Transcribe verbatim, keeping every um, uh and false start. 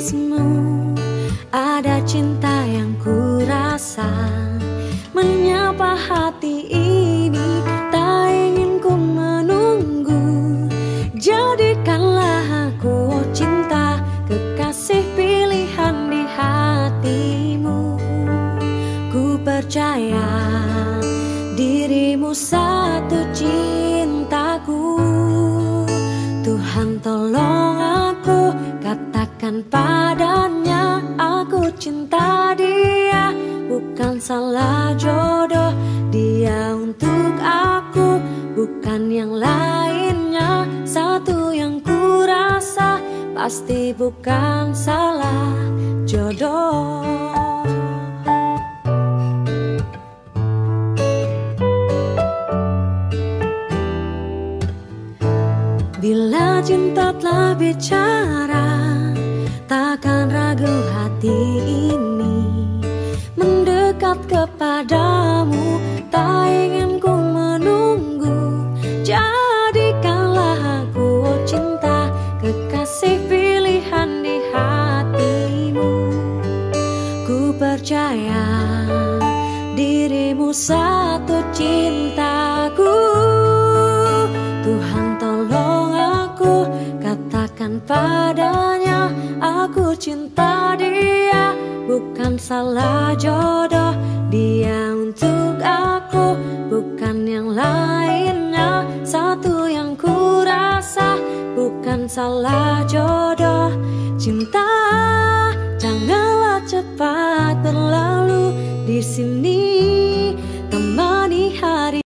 menangismu. Ada cinta yang kurasa menyapa hati ini, tak ingin ku menunggu. Jadikanlah aku cinta, kekasih pilihan di hatimu. Ku percaya dirimu satu cintaku. Tuhan tolong aku, katakan padanya aku cinta dia. Bukan salah jodoh dia untuk aku, bukan yang lainnya. Satu yang ku rasa pasti bukan salah jodoh. Bila cinta telah bicara, takkan ragu hati ini mendekat kepadamu, tak ingin ku menunggu. Jadikanlah aku cinta, kekasih pilihan di hatimu. Ku percaya dirimu satu cintaku. Tuhan tolong aku, katakan padanya aku cinta dia. Bukan salah jodoh dia untuk aku, bukan yang lainnya. Satu yang ku rasa bukan salah jodoh. Cinta janganlah cepat berlalu, di sini